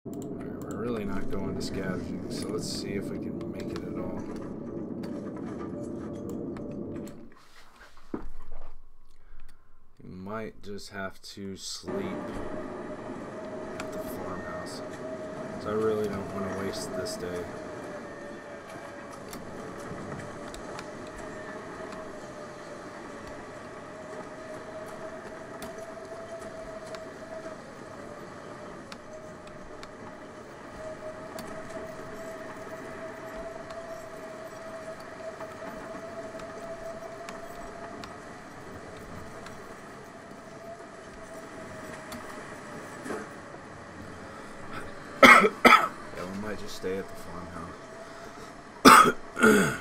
Alright, we're really not going to scavenging, so let's see if we can make it at all. We might just have to sleep at the farmhouse. So I really don't want to waste this day. Stay at the farmhouse.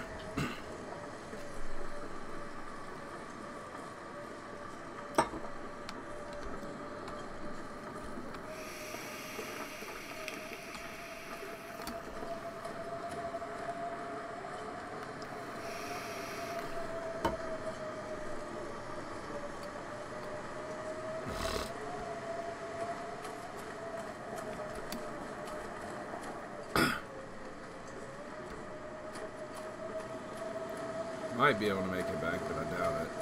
Might be able to make it back, but I doubt it.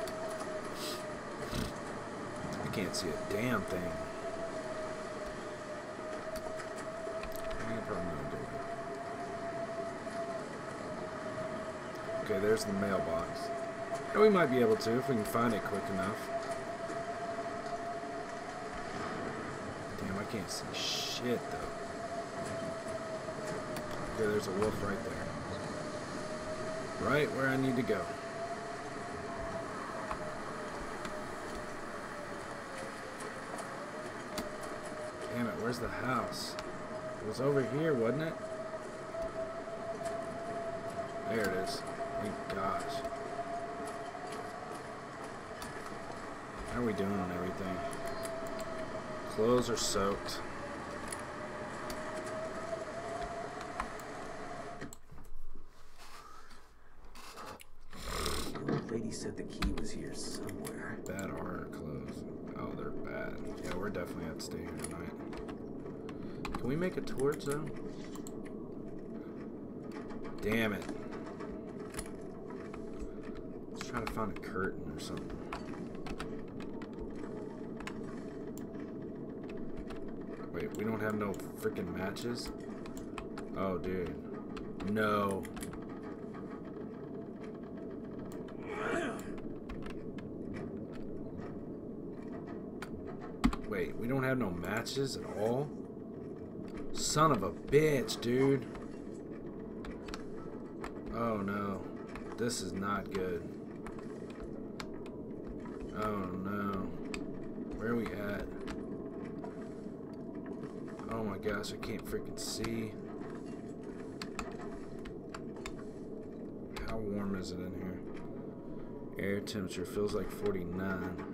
I can't see a damn thing. I ain't probably gonna do it. Okay, there's the mailbox. And we might be able to if we can find it quick enough. Damn, I can't see shit though. Okay, there's a wolf right there. Right where I need to go. Damn it, where's the house? It was over here, wasn't it? There it is. Thank gosh. How are we doing on everything? Clothes are soaked. Said the key was here somewhere. Bad are clothes. Oh, they're bad. Yeah, we're definitely have to stay here tonight. Can we make a torch though? Damn it. Let's try to find a curtain or something. Wait, we don't have no freaking matches? Oh, dude. No. Wait, we don't have no matches at all? Son of a bitch, dude. Oh no. This is not good. Oh no. Where are we at? Oh my gosh, I can't freaking see. How warm is it in here? Air temperature feels like 49.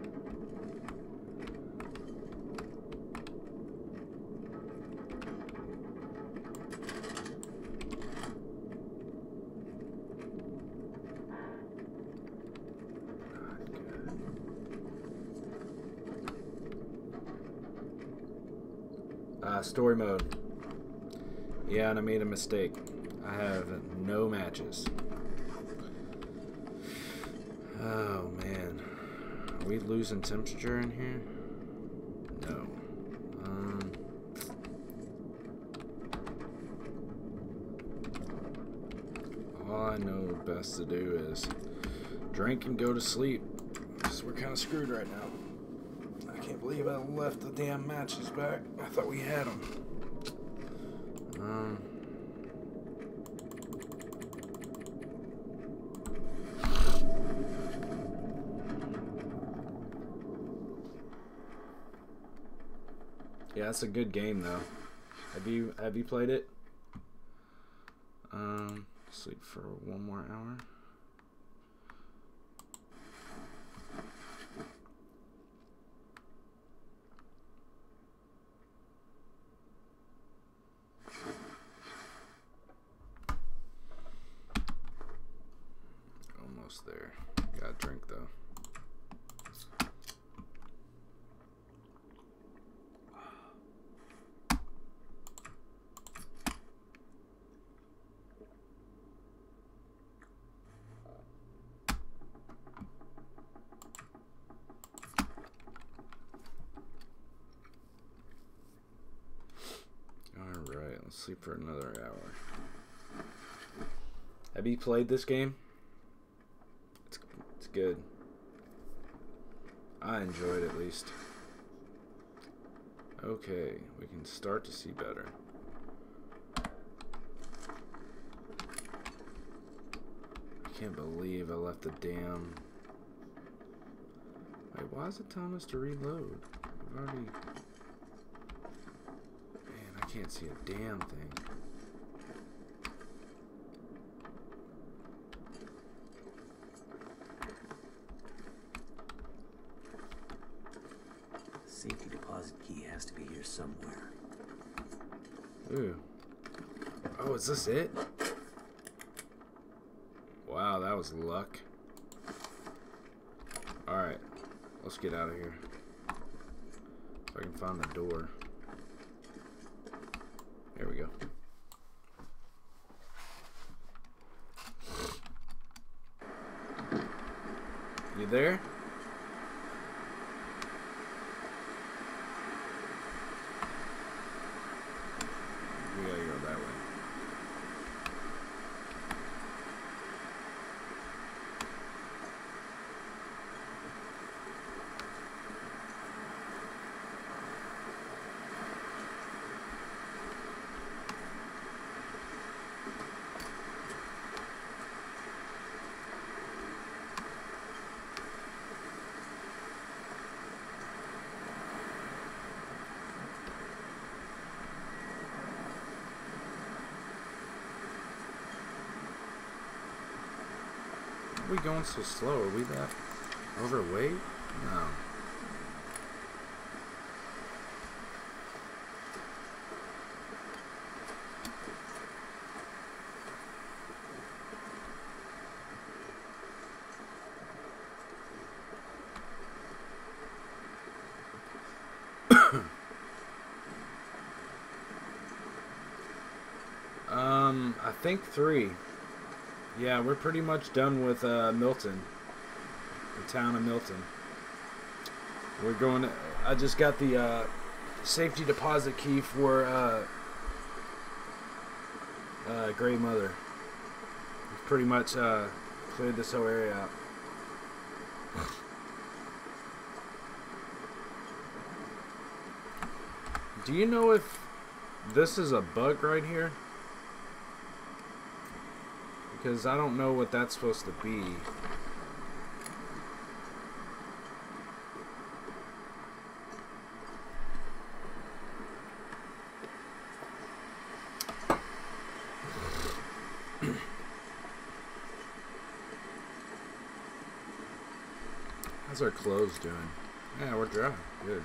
Story mode. Yeah, and I made a mistake. I have no matches. Oh, man. Are we losing temperature in here? No. All I know best to do is drink and go to sleep. Because we're kind of screwed right now. I can't believe I left the damn matches back. I thought we had them. Yeah, it's a good game though. Have you played it? Sleep for 1 more hour. Almost there. Gotta drink though. Let's sleep for another hour. Have you played this game? It's good. I enjoy it at least. Okay, we can start to see better. I can't believe I left the damn... Wait, why is it telling us to reload? I've already... Man, I can't see a damn thing. Safety deposit key has to be here somewhere. Ooh. Oh, is this it? Wow, that was luck. Alright, let's get out of here. If I can find the door. There we go. You there? We gotta go that way. Are we going so slow? Are we that overweight? No. I think 3. Yeah, we're pretty much done with Milton, the town of Milton. We're going to, I just got the safety deposit key for Grey Mother. We've pretty much cleared this whole area out. Do you know if this is a bug right here? Because I don't know what that's supposed to be. How's our clothes doing? Yeah, we're dry. Good.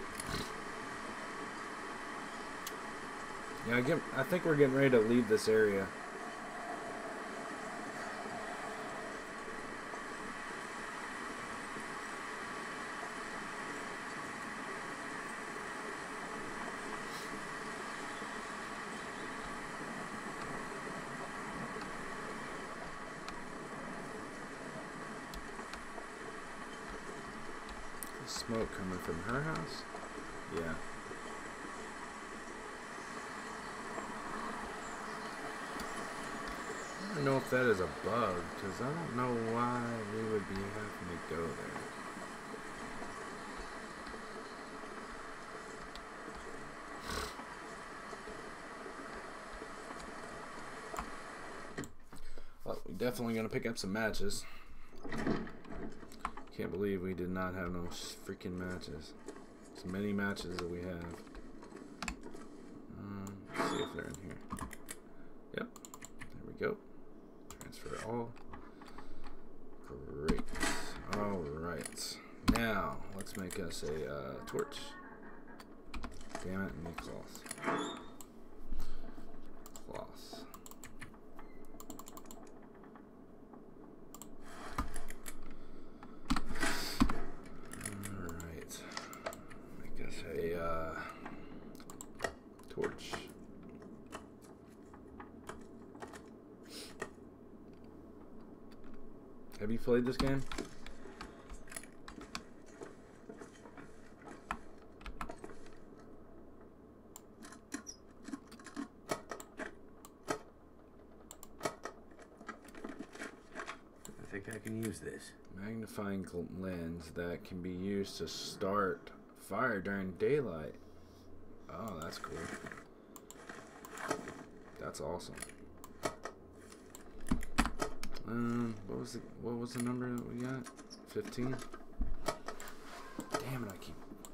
Yeah, I think we're getting ready to leave this area. Smoke coming from her house? Yeah. I don't know if that is a bug, because I don't know why we would be having to go there. Well, we're definitely going to pick up some matches. Can't believe we did not have no freaking matches. As many matches that we have. Let's see if they're in here. Yep. There we go. Transfer all. Great. Alright. Now, let's make us a torch. Damn it, need cloth. Cloth. Torch. Have you played this game? think I can use this. Magnifying lens that can be used to start fire during daylight. Oh, that's cool. That's awesome. What was the number that we got? 15? Damn it, I keep...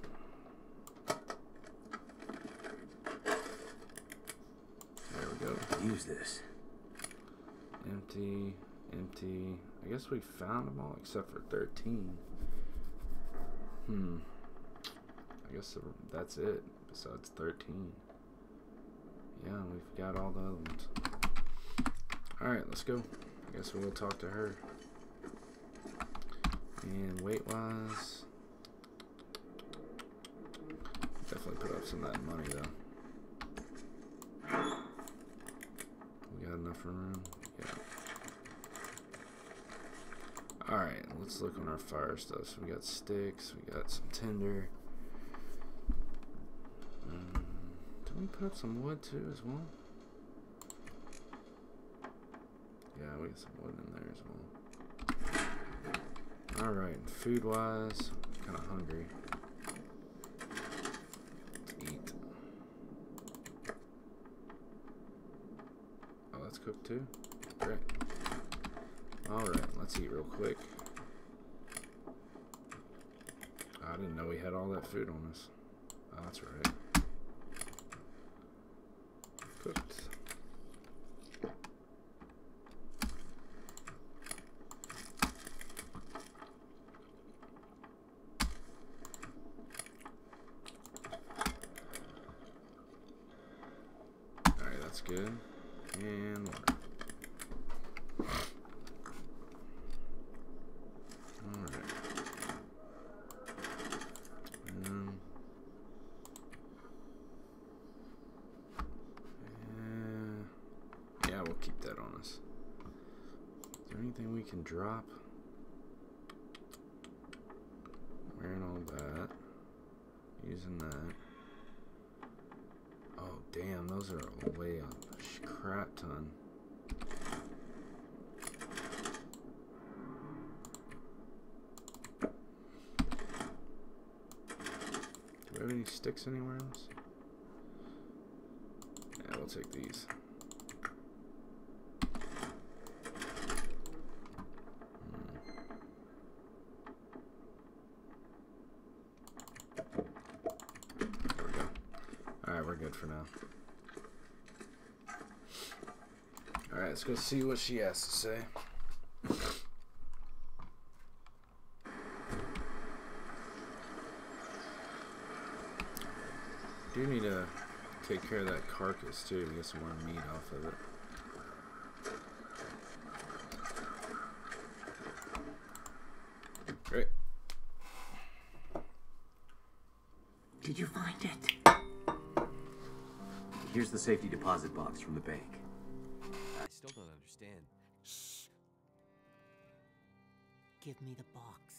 There we go. Use this. Empty, empty. I guess we found them all except for 13. I guess that's it, besides 13. Yeah, we've got all the other ones. Alright, let's go. I guess we'll talk to her. And weight-wise, definitely put up some of that money, though. We got enough room? Yeah. Alright, let's look on our fire stuff. So we got sticks, we got some tinder. Did we put up some wood too as well? Yeah, we got some wood in there as well. Alright, food wise, kind of hungry. Let's eat. Oh, that's cooked too? Great. Alright, let's eat real quick. I didn't know we had all that food on us. Oh, that's right. Cooked. Alright, that's good. And water. Keep that on us. Is there anything we can drop? Wearing all that. Using that. Oh, damn. Those are way a crap ton. Do we have any sticks anywhere else? Yeah, we'll take these. For now. Alright, let's go see what she has to say. Do need to take care of that carcass too, get some more meat off of it. Great. Did you find it? Here's the safety deposit box from the bank. I still don't understand. Shh. Give me the box.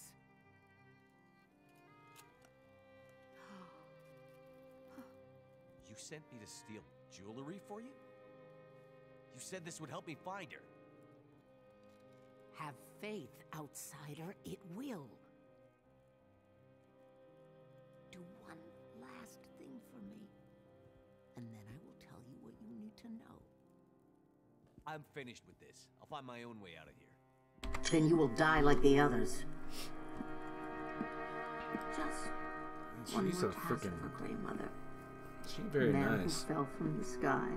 You sent me to steal jewelry for you? You said this would help me find her. Have faith, outsider. It will. Do one last thing for me, and then I will tell you what you need to know. I'm finished with this. I'll find my own way out of here. Then you will die like the others. Just one She's more a task freaking. for Grey Mother. She's very Man nice. who fell from the sky.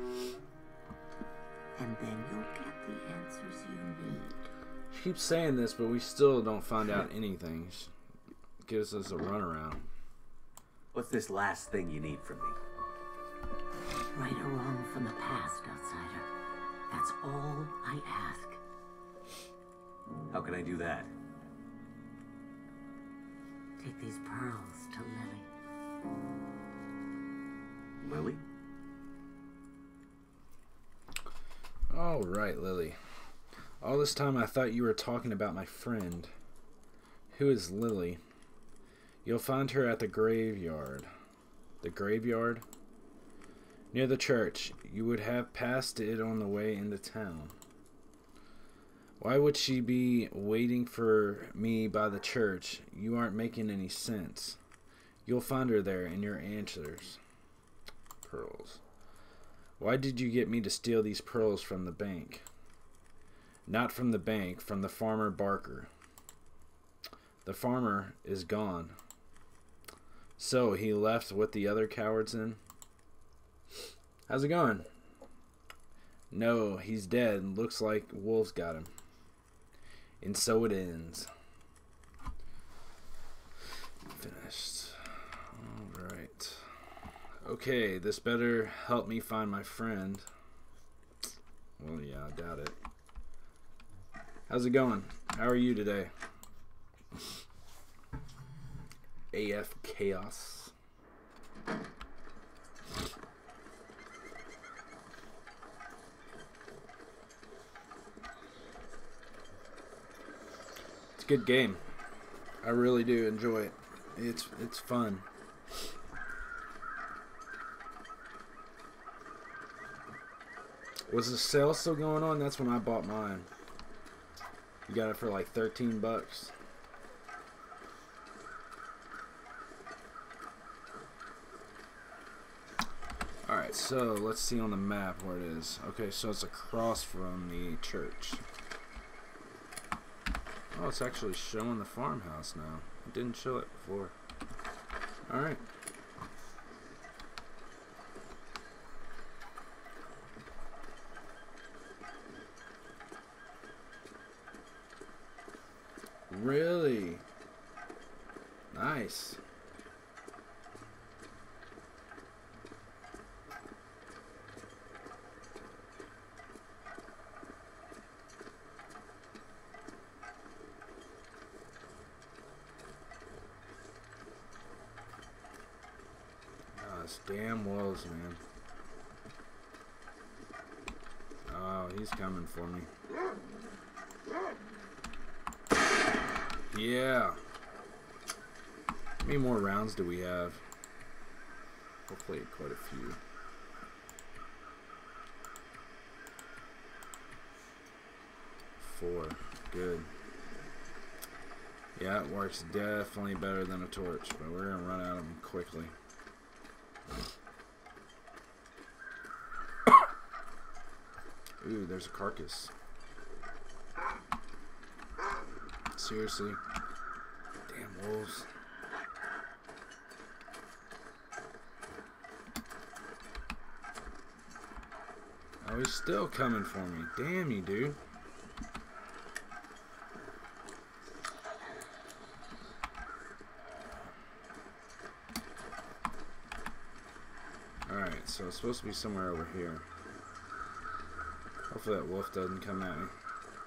And then you'll get the answers you need. She keeps saying this, but we still don't find out anything. She gives us a runaround. What's this last thing you need from me? Right or wrong from the past, outsider. That's all I ask. How can I do that? Take these pearls to Lily. Lily? All right, Lily. All this time I thought you were talking about my friend. Who is Lily? You'll find her at the graveyard. The graveyard? Near the church. You would have passed it on the way into town. Why would she be waiting for me by the church? You aren't making any sense. You'll find her there in your answers. Pearls. Why did you get me to steal these pearls from the bank? Not from the bank, from the farmer Barker. The farmer is gone. So he left with the other cowards then? How's it going? No, he's dead. Looks like wolves got him. And so it ends. Finished. Alright. Okay, this better help me find my friend. Well, yeah, I doubt it. How's it going? How are you today? AF Chaos. It's a good game. I really do enjoy it. It's fun. Was the sale still going on? That's when I bought mine. You got it for like 13 bucks. Alright, so let's see on the map where it is. Okay, so it's across from the church. Oh, it's actually showing the farmhouse now. It didn't show it before. Alright. Really? Nice. It's damn wolves, man. Oh, he's coming for me. Yeah. How many more rounds do we have? Hopefully quite a few. Four. Good. Yeah, it works definitely better than a torch, but we're gonna run out of them quickly. Ooh, there's a carcass. Seriously. Damn wolves. Oh, he's still coming for me. Damn you, dude. Alright, so it's supposed to be somewhere over here. Hopefully that wolf doesn't come at me.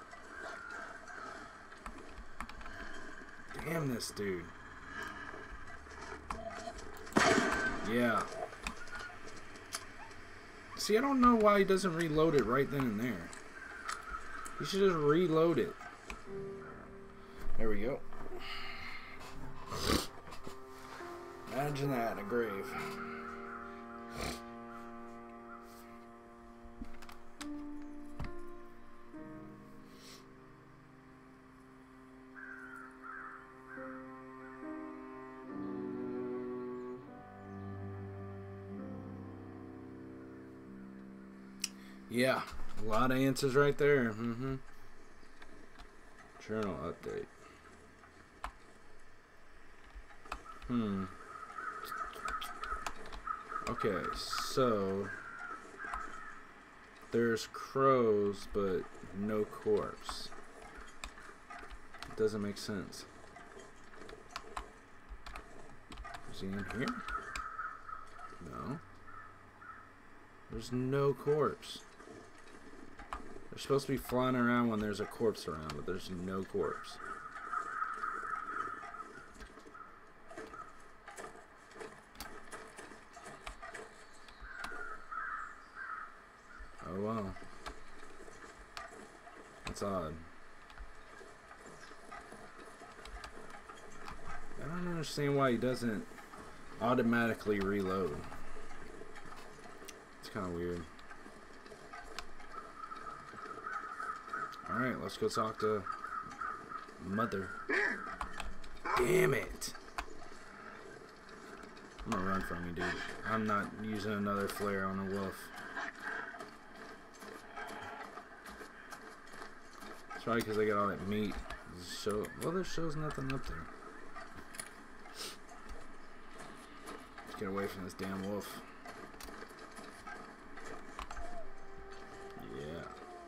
Damn this dude. Yeah. See, I don't know why he doesn't reload it right then and there. He should just reload it. There we go. Imagine that in a grave. Yeah, a lot of answers right there. Journal update. Okay, so there's crows, but no corpse. It doesn't make sense. Is he in here? No. There's no corpse. They're supposed to be flying around when there's a corpse around, but there's no corpse. Oh wow. That's odd. I don't understand why he doesn't automatically reload. It's kind of weird. Alright, let's go talk to Mother. Damn it. I'm gonna run from you, dude. I'm not using another flare on a wolf. It's probably because I got all that meat. Well, there shows nothing up there. Let's get away from this damn wolf. Yeah.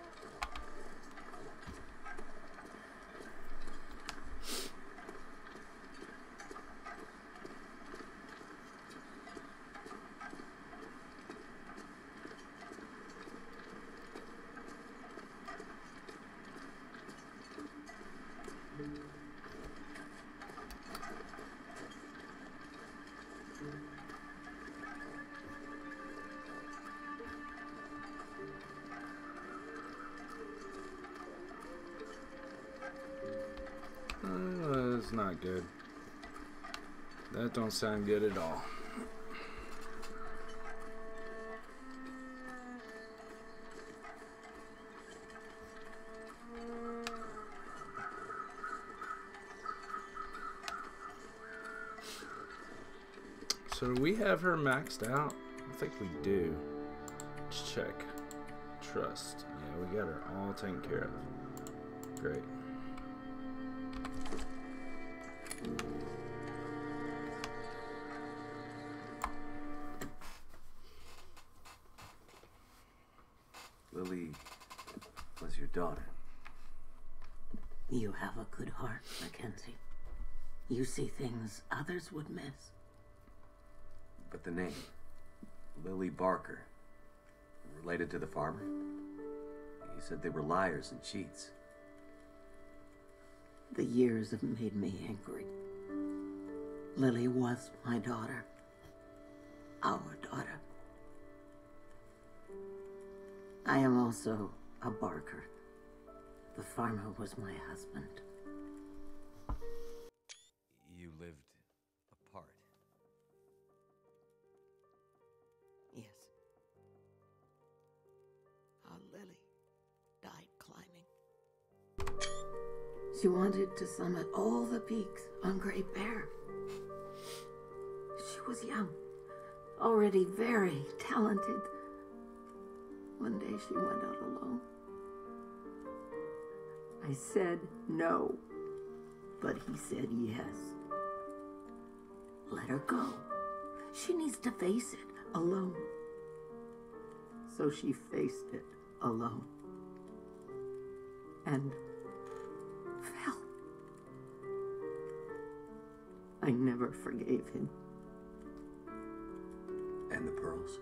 That's not good. That don't sound good at all. So do we have her maxed out? I think we do. Let's check. Trust. Yeah, we got her all taken care of. Great. Lily was your daughter. You have a good heart, Mackenzie. You see things others would miss. But the name, Lily Barker, related to the farmer? You said they were liars and cheats. The years have made me angry. Lily was my daughter. Our daughter. I am also a Barker. The farmer was my husband. You lived apart. Yes. Our Lily died climbing. She wanted to summit all the peaks on Great Bear. She was young, already very talented. One day she went out alone. I said no, but he said yes. Let her go. She needs to face it alone. So she faced it alone. And fell. I never forgave him. And the pearls?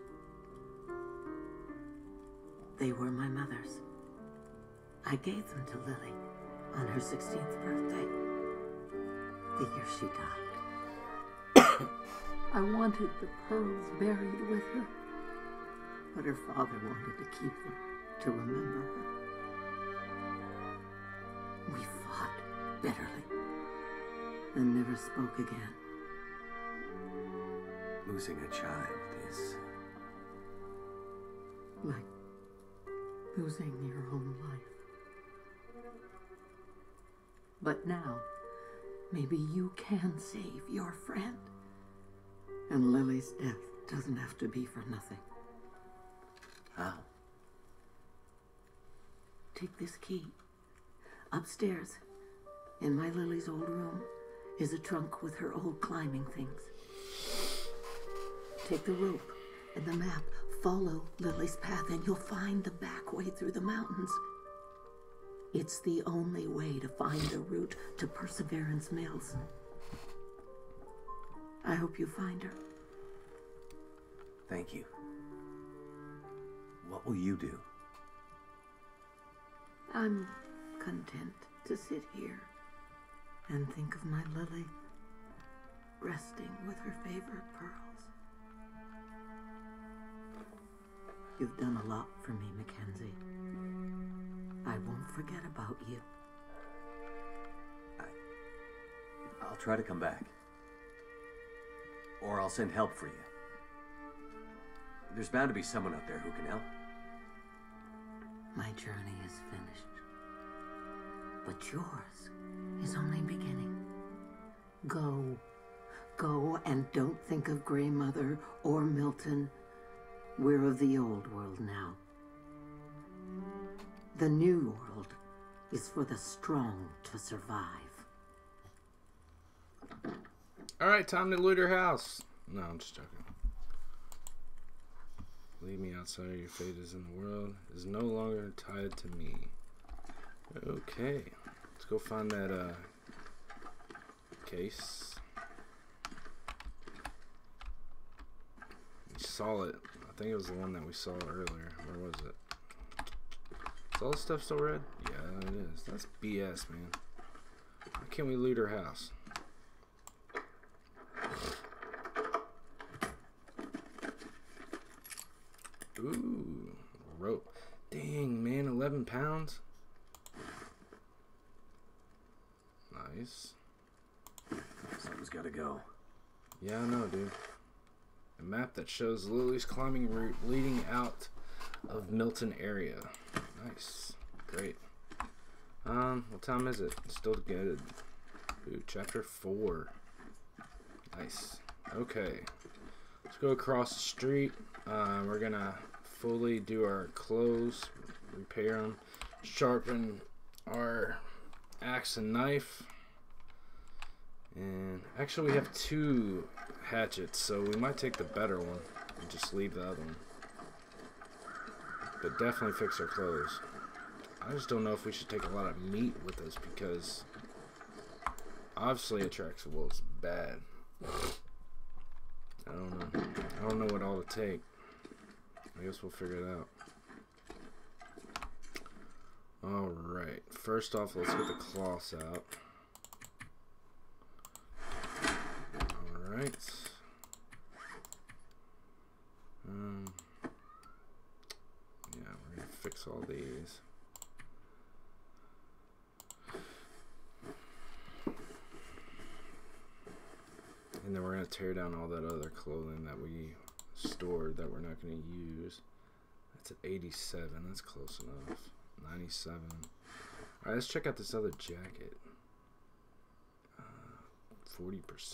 They were my mother's. I gave them to Lily on her 16th birthday, the year she died. I wanted the pearls buried with her, but her father wanted to keep them to remember her. We fought bitterly and never spoke again. Losing a child is... Like losing your own life. But now, maybe you can save your friend. And Lily's death doesn't have to be for nothing. How? Take this key. Upstairs, in my Lily's old room, is a trunk with her old climbing things. Take the rope and the map. Follow Lily's path and you'll find the back way through the mountains. It's the only way to find the route to Perseverance Mills. I hope you find her. Thank you. What will you do? I'm content to sit here and think of my Lily resting with her favorite pearls. You've done a lot for me, Mackenzie. I won't forget about you. I'll try to come back. Or I'll send help for you. There's bound to be someone out there who can help. My journey is finished. But yours is only beginning. Go. Go and don't think of Grey Mother or Milton. We're of the old world now. The new world is for the strong to survive. Alright, time to loot her house. No, I'm just joking. Leave me outside, your fate is in the world. Is no longer tied to me. Okay. Let's go find that case. We saw it. I think it was the one that we saw earlier. Where was it? Is all this stuff still red? Yeah, it is. That's BS, man. Why can't we loot her house? Ooh, rope. Dang, man, 11 pounds? Nice. Something's gotta go. Yeah, I know, dude. A map that shows Lily's climbing route leading out of Milton area. Nice. Great. What time is it? Still good. Ooh, chapter 4. Nice. Okay. Let's go across the street. We're gonna fully do our clothes, repair them, sharpen our axe and knife. And actually we have 2 hatchets, so we might take the better one and just leave the other one. But definitely fix our clothes. I just don't know if we should take a lot of meat with us because obviously attracts wolves bad. I don't know. I don't know what all to take. I guess we'll figure it out. Alright. First off, let's get the cloths out. Alright. Yeah, we're gonna fix all these. And then we're going to tear down all that other clothing that we stored that we're not going to use. That's at 87. That's close enough. 97. Alright, let's check out this other jacket. 40%.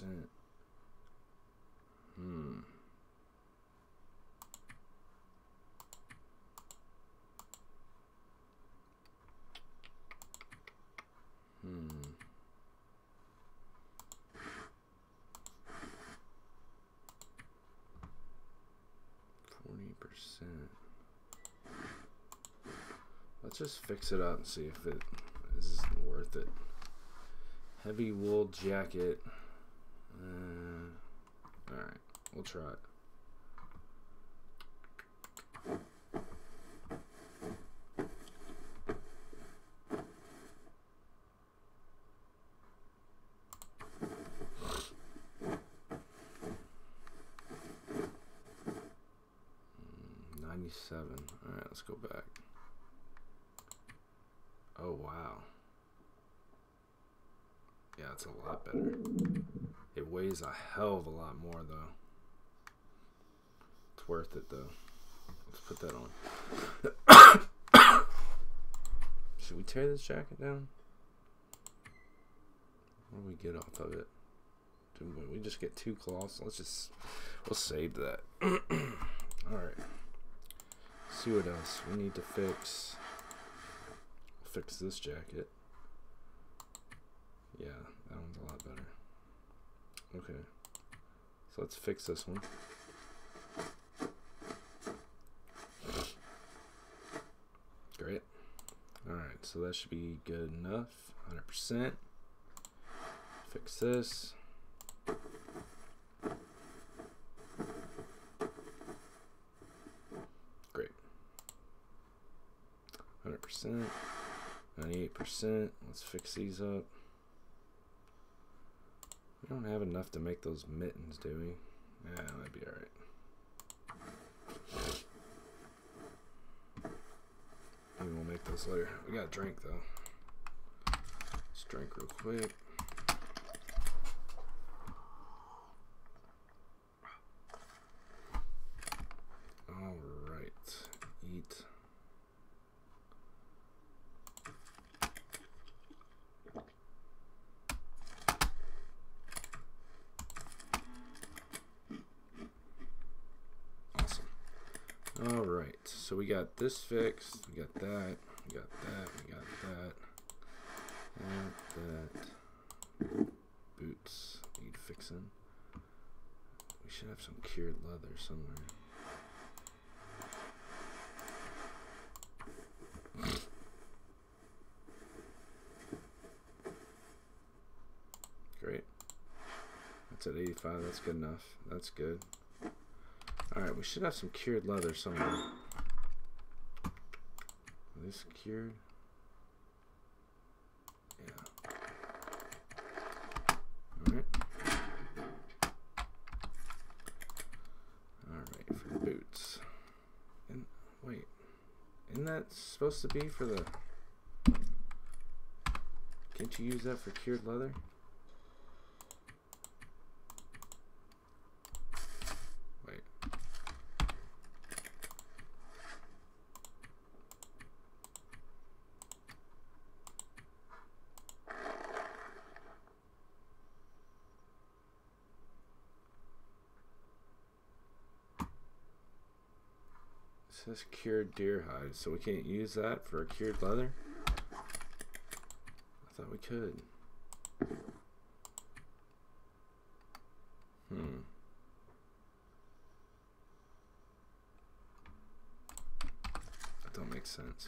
40%. Let's just fix it up and see if it is worth it. Heavy wool jacket. Alright, we'll try it. Alright, let's go back. Oh, wow. Yeah, it's a lot better. It weighs a hell of a lot more, though. It's worth it, though. Let's put that on. Should we tear this jacket down? What do we get off of it? We just get 2 cloths. We'll save that. Alright. See what else we need to fix. Fix this jacket. Yeah, that one's a lot better. Okay, so let's fix this one. Great. Alright, so that should be good enough. 100%. Fix this. Great. 100%. 98%. Let's fix these up. We don't have enough to make those mittens, do we? Yeah, that'd be alright. Maybe we'll make those later. We got a drink, though. Let's drink real quick. Alright. Eat. So we got this fixed. We got that. We got that. We got that. That. Boots need fixing. We should have some cured leather somewhere. Great. That's at 85. That's good enough. That's good. Alright, we should have some cured leather somewhere. This cured? Yeah. Alright. Alright, for the boots. And wait. Isn't that supposed to be for the... Can't you use that for cured leather? Wait. It says cured deer hide, so we can't use that for a cured leather? I thought we could. That don't make sense.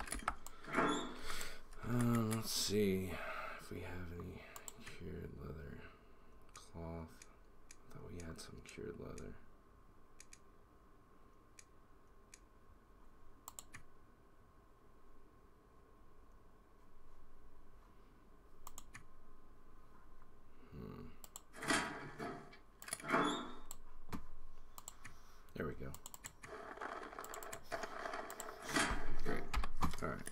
Let's see if we have any cured leather. Cloth. I thought we had some cured leather. There we go. Great. All right.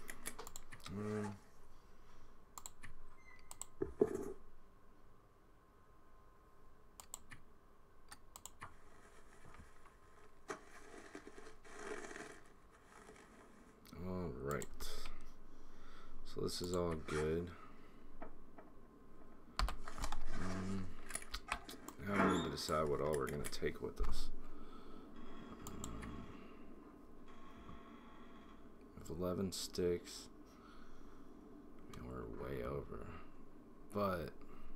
All right. So this is all good. Now we need to decide what all we're going to take with us. 11 sticks. I mean, we're way over, but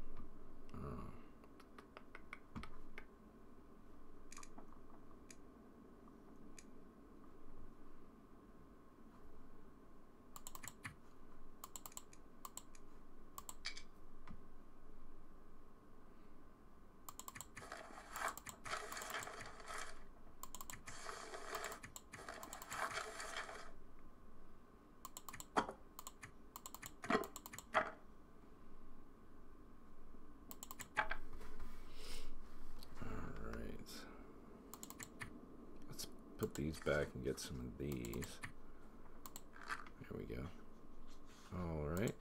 put these back and get some of these. There we go. Alright.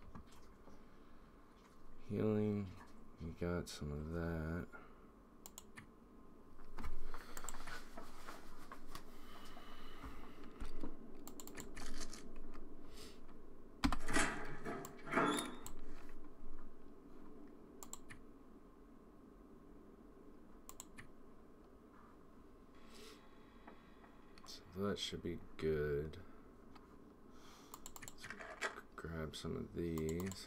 Healing. We got some of that. That should be good. Let's grab some of these.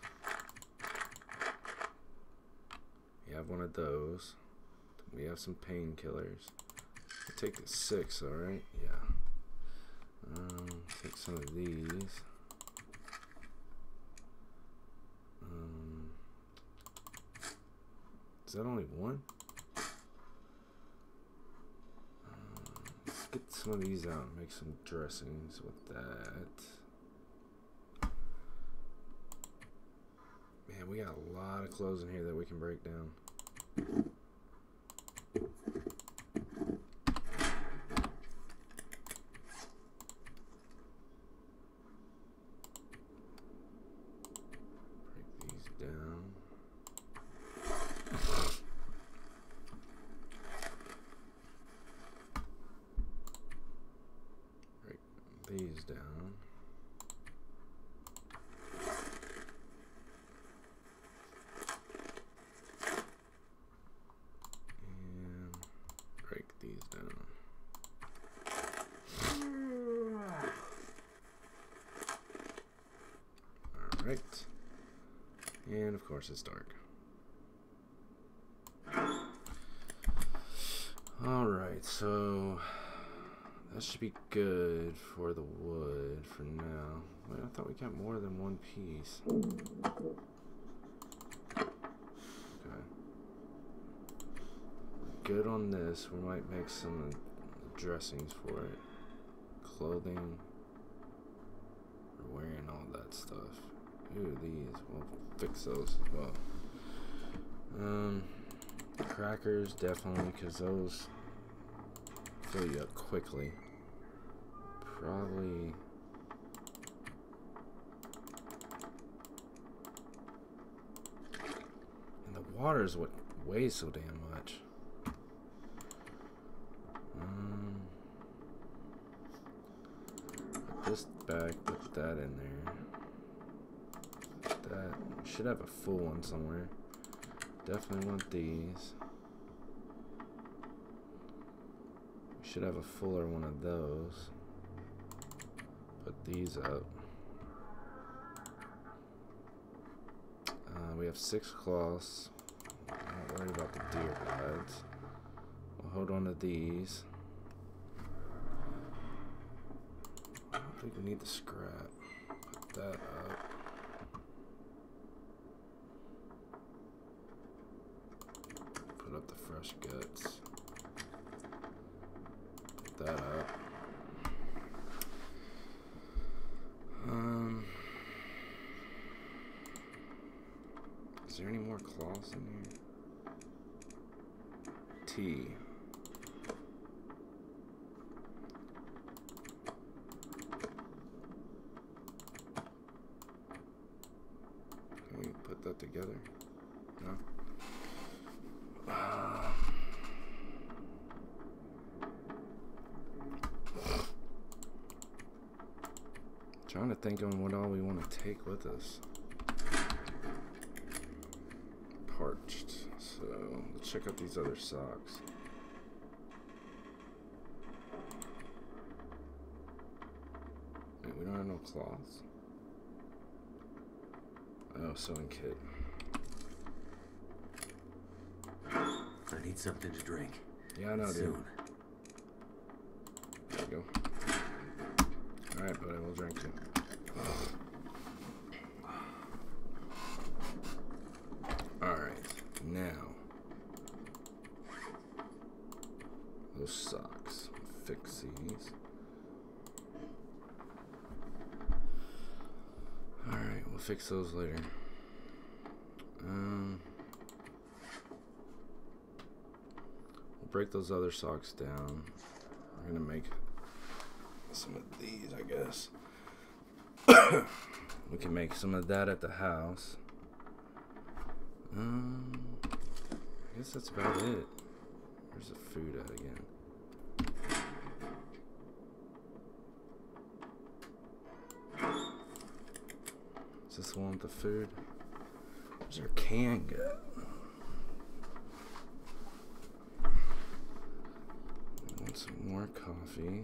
We have one of those. We have some painkillers. Take the 6, alright? Yeah. Take some of these. Is that only one? Get some of these out and make some dressings with that. Man, we got a lot of clothes in here that we can break down. Break these down. These down. And break these down. Right. And of course it's dark. Alright, so that should be good for the wood for now. Wait, I thought we got more than one piece. Okay. Good on this. We might make some dressings for it. Clothing. We're wearing all that stuff. Ooh, these. We'll fix those as well. Crackers, definitely, because those fill you up quickly. Probably. And the water is what weighs so damn much. Put this back, put that in there. That. We should have a full one somewhere. Definitely want these. We should have a fuller one of those. Put these up. We have 6 cloths. I'm not worried about the deer hides. We'll hold on to these. I don't think we need the scrap. Put that up. Put up the fresh guts. Put that up. Is there any more cloths in here? Tea. Can we put that together? No? Trying to think on what all we want to take with us. Parched. So let's check out these other socks. Wait, we don't have no cloths. Oh, sewing kit. I need something to drink. Yeah, I know, dude. Soon. There you go. Alright, buddy, we'll drink you. Alright, now. Those socks. Fix these. Alright, we'll fix those later. We'll break those other socks down. We're gonna make some of these, I guess. We can make some of that at the house. I guess that's about it. Where's the food at again? Is this the one with the food? Where's our can go? I want some more coffee.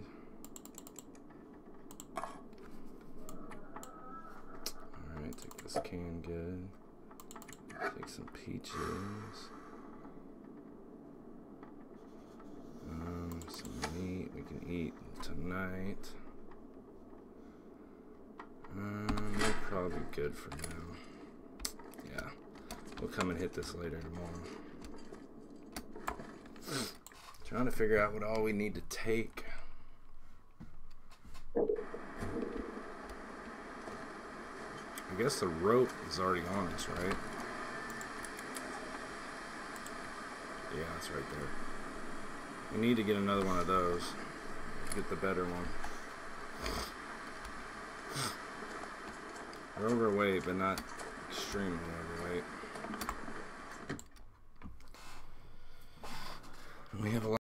Alright, take this can good. Take some peaches. Some meat we can eat tonight. They're probably good for now. Yeah, we'll come and hit this later tomorrow. Trying to figure out what all we need to take. I guess the rope is already on us, right? Yeah, it's right there. We need to get another one of those. Get the better one. We're overweight, but not extremely overweight. We have a lot